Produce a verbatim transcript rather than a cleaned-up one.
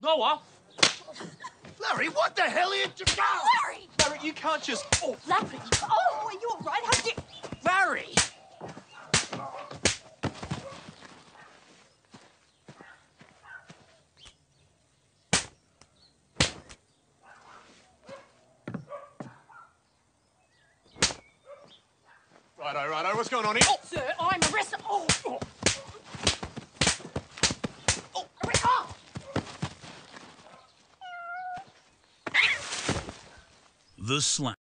Noah! Larry, what the hell are you doing? Larry! Larry, you can't just... Oh, Larry! Oh, are you all right? How did you... Larry! Righto, righto, what's going on here? Oh, sir, I'm arrested. Oh, oh. Oh, arrest. Oh. The Slam.